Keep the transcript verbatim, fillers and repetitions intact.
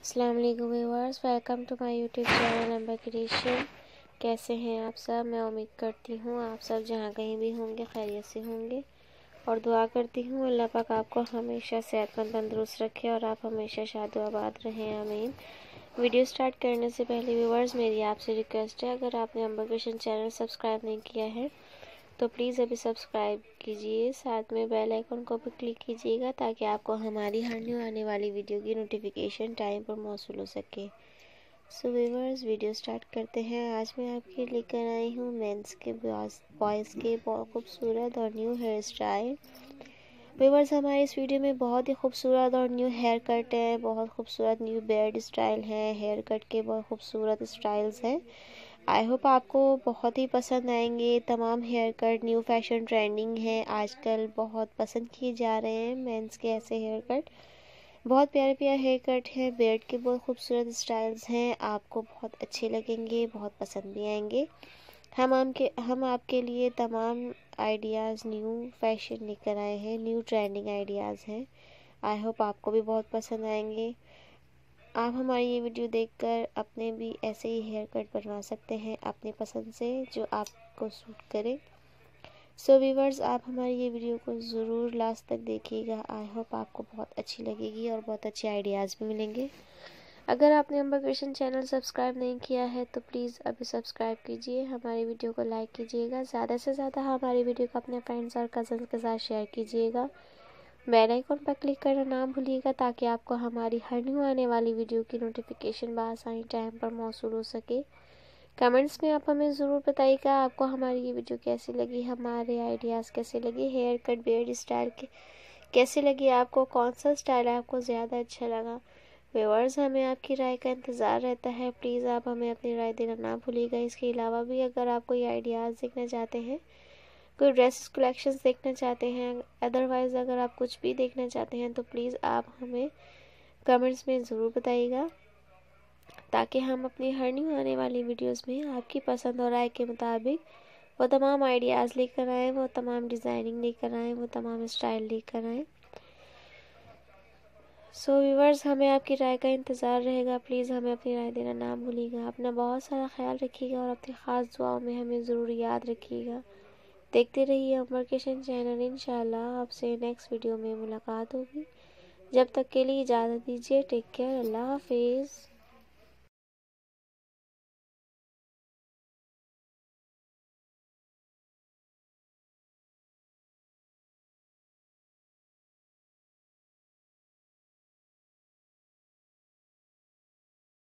अस्सलाम वालेकुम viewers, welcome to my YouTube channel Ambar creation. कैसे हैं आप सब? मैं उम्मीद करती हूँ आप सब जहाँ कहीं भी होंगे खैरियत से होंगे और दुआ करती हूँ अल्लाह पाक आपको हमेशा सेहतमंद तंदुरुस्त रखे और आप हमेशा शाद आबाद रहें, आमीन। वीडियो स्टार्ट करने से पहले व्यूअर्स मेरी आपसे रिक्वेस्ट है, अगर आपने अंबर क्रिएशन चैनल सब्सक्राइब नहीं किया है तो प्लीज़ अभी सब्सक्राइब कीजिए, साथ में बेल आइकन को भी क्लिक कीजिएगा ताकि आपको हमारी हर न्यू आने वाली वीडियो की नोटिफिकेशन टाइम पर मौसूल हो सके। सो व्यूअर्स, वीडियो स्टार्ट करते हैं। आज मैं आपके लेकर आई हूँ मेंस के बॉयज़ के बहुत खूबसूरत और न्यू हेयर स्टाइल। व्यूअर्स, हमारे इस वीडियो में बहुत ही खूबसूरत और न्यू हेयर कट है, बहुत खूबसूरत न्यू बेयर्ड स्टाइल है, हेयर कट के बहुत खूबसूरत स्टाइल्स हैं। आई होप आपको बहुत ही पसंद आएंगे। तमाम hair cut new fashion trending है, आजकल बहुत पसंद किए जा रहे हैं मेंस के ऐसे हेयर कट। बहुत प्यारे प्यारे हेयर कट है, बियर्ड के बहुत खूबसूरत स्टाइल्स हैं, आपको बहुत अच्छे लगेंगे, बहुत पसंद भी आएंगे। हम आपके हम आपके लिए तमाम आइडियाज़ न्यू फैशन लेकर आए हैं, न्यू ट्रेंडिंग आइडियाज़ हैं। आई होप आपको भी बहुत पसंद आएंगे। आप हमारी ये वीडियो देखकर अपने भी ऐसे ही हेयर कट बनवा सकते हैं अपने पसंद से, जो आपको सूट करे। सो व्यूअर्स, आप हमारी ये वीडियो को ज़रूर लास्ट तक देखिएगा। आई होप आपको बहुत अच्छी लगेगी और बहुत अच्छे आइडियाज़ भी मिलेंगे। अगर आपने अंबर क्रिएशन चैनल सब्सक्राइब नहीं किया है तो प्लीज़ अभी सब्सक्राइब कीजिए, हमारी वीडियो को लाइक कीजिएगा, ज़्यादा से ज़्यादा हमारी वीडियो को अपने फ्रेंड्स और कज़न्स के साथ शेयर कीजिएगा। बेल आइकन पर क्लिक करना ना भूलिएगा ताकि आपको हमारी हर न्यू आने वाली वीडियो की नोटिफिकेशन बआसानी टाइम पर मौसूल हो सके। कमेंट्स में आप हमें ज़रूर बताइएगा आपको हमारी ये वीडियो कैसी लगी, हमारे आइडियाज़ कैसे लगे, हेयर कट बियर्ड स्टाइल के कैसे लगी, आपको कौन सा स्टाइल आपको ज़्यादा अच्छा लगा। व्यूअर्स, हमें आपकी राय का इंतज़ार रहता है, प्लीज़ आप हमें अपनी राय देना ना भूलिएगा। इसके अलावा भी अगर आप कोई आइडियाज़ देखना चाहते हैं, कोई ड्रेसेस कलेक्शंस देखना चाहते हैं, अदरवाइज़ अगर आप कुछ भी देखना चाहते हैं तो प्लीज़ आप हमें कमेंट्स में ज़रूर बताइएगा ताकि हम अपनी हर न्यू आने वाली वीडियोस में आपकी पसंद और राय के मुताबिक वो तमाम आइडियाज़ लेकर आएँ, वो तमाम डिज़ाइनिंग लेकर आएँ, वो तमाम स्टाइल लेकर आएँ। सो व्यूअर्स, हमें आपकी राय का इंतज़ार रहेगा, प्लीज़ हमें अपनी राय देना ना भूलिएगा। अपना बहुत सारा ख्याल रखिएगा और अपनी ख़ास दुआओं में हमें ज़रूर याद रखिएगा। देखते रहिए अंबर क्रिएशन चैनल। इंशाल्लाह आपसे नेक्स्ट वीडियो में मुलाकात होगी। जब तक के लिए इजाज़त दीजिए। Take care. अल्लाह हाफिज़।